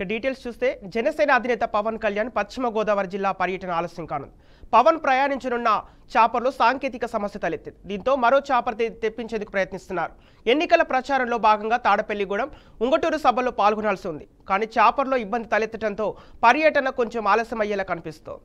Details చూస్తే జనసేన అధినేత పవన్ కళ్యాణ్ పశ్చిమ గోదావరి జిల్లా పర్యటన ఆలస్యం కానుంది. పవన్ ప్రయాణించనున్న చాపర్లో సాంకేతిక సమస్య తలెత్తింది. దీంతో మరో చాపర్ తెప్పించేందుకు ప్రయత్నిస్తున్నారు. ఎన్నికల ప్రచారంలో భాగంగా తాడపల్లిగూడెం, ఉంగటూరు సభల్లో పాల్గొనాల్సి ఉంది. కానీ చాపర్లో ఇబ్బంది తలెత్తడంతో పర్యటన కొంచెం ఆలస్యం అయ్యేలా కనిపిస్తోంది.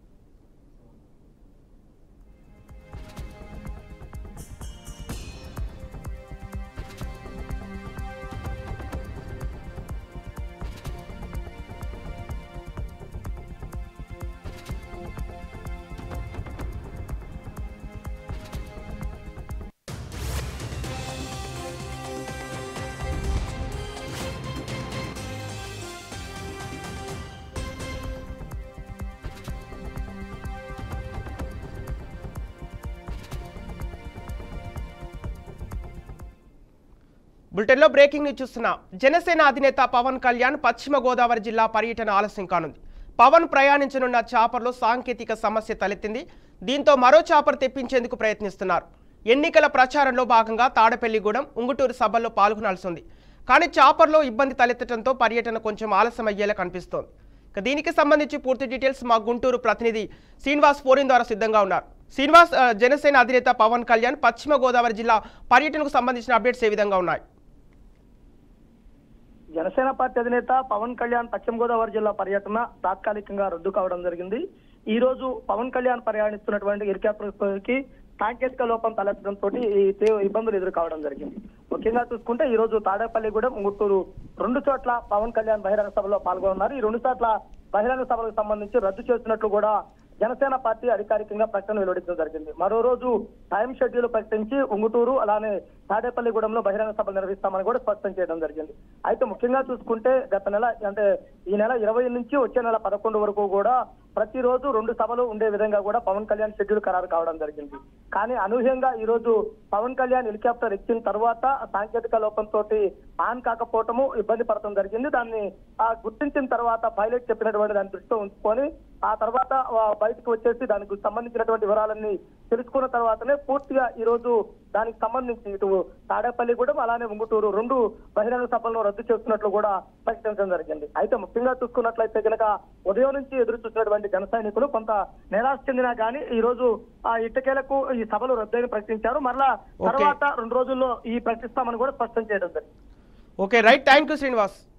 బులెటిన్లో బ్రేకింగ్ న్యూస్ చూస్తున్నా. జనసేన అధినేత పవన్ కళ్యాణ్ పశ్చిమ గోదావరి జిల్లా పర్యటన ఆలస్యం కానుంది. పవన్ ప్రయాణించనున్న చాపర్లో సాంకేతిక సమస్య తలెత్తింది. దీంతో మరో చాపర్ తెప్పించేందుకు ప్రయత్నిస్తున్నారు. ఎన్నికల ప్రచారంలో భాగంగా తాడపల్లిగూడెం, ఉంగుటూరు సభల్లో పాల్గొనాల్సి ఉంది. కానీ చాపర్లో ఇబ్బంది తలెత్తడంతో పర్యటన కొంచెం ఆలస్యం అయ్యేలా కనిపిస్తోంది. దీనికి సంబంధించి పూర్తి డీటెయిల్స్ మా గుంటూరు ప్రతినిధి శ్రీనివాస్ ఫోన్ ద్వారా సిద్ధంగా ఉన్నారు. శ్రీనివాస్, జనసేన అధినేత పవన్ కళ్యాణ్ పశ్చిమ గోదావరి జిల్లా పర్యటనకు సంబంధించిన అప్డేట్స్ ఏ విధంగా ఉన్నాయి? జనసేన పార్టీ అధినేత పవన్ కళ్యాణ్ పశ్చిమ గోదావరి జిల్లా పర్యటన తాత్కాలికంగా రద్దు కావడం జరిగింది. ఈ రోజు పవన్ కళ్యాణ్ ప్రయాణిస్తున్నటువంటి హెలికాప్టర్ కి సాంకేతిక లోపం తలెత్తడంతో ఇబ్బందులు ఎదురు కావడం జరిగింది. ముఖ్యంగా చూసుకుంటే ఈ రోజు తాడేపల్లిగూడెం, ఉంగుటూరు రెండు చోట్ల పవన్ కళ్యాణ్ బహిరంగ సభలో పాల్గొన్నారు. ఈ రెండు చోట్ల బహిరంగ సభలకు సంబంధించి రద్దు చేస్తున్నట్లు కూడా జనసేన పార్టీ అధికారికంగా ప్రకటన వెలువడించడం జరిగింది. మరో రోజు టైం షెడ్యూల్ ప్రకటించి ఉంగుటూరు అలానే తాడేపల్లిగూడెంలో బహిరంగ సభలు నిర్వహిస్తామని కూడా స్పష్టం చేయడం జరిగింది. అయితే ముఖ్యంగా చూసుకుంటే గత నెల అంటే ఈ నెల 20 నుంచి వచ్చే నెల 11 వరకు కూడా ప్రతిరోజు 2 సభలు ఉండే విధంగా కూడా పవన్ కళ్యాణ్ షెడ్యూల్ ఖరారు కావడం జరిగింది. కానీ అనూహ్యంగా ఈ రోజు పవన్ కళ్యాణ్ హెలికాప్టర్ ఎక్కిన తర్వాత సాంకేతిక లోపంతో ఆన్ కాకపోవటము ఇబ్బంది పడటం జరిగింది. దాన్ని గుర్తించిన తర్వాత పైలట్ చెప్పినటువంటి దాన్ని దృష్టిలో ఉంచుకొని ఆ తర్వాత బయటకు వచ్చేసి దానికి సంబంధించినటువంటి వివరాలన్నీ తెలుసుకున్న తర్వాతనే పూర్తిగా ఈ రోజు దానికి సంబంధించి ఇటు తాడేపల్లిగూడెం అలానే ఉంగుటూరు 2 బహిరంగ సభలను రద్దు చేస్తున్నట్లు కూడా ప్రకటించడం జరిగింది. అయితే ముఖ్యంగా చూసుకున్నట్లయితే కనుక ఉదయం నుంచి ఎదురు చూసినటువంటి జన సైనికులు కొంత నిరాశ చెందినా కానీ ఈ రోజు ఆ ఇటకేలకు ఈ సభలు రద్దని ప్రకటించారు. మరలా తర్వాత 2 రోజుల్లో ఈ ప్రకటిస్తామని కూడా స్పష్టం చేయడం జరిగింది. Okay, right, thank you Srinivas.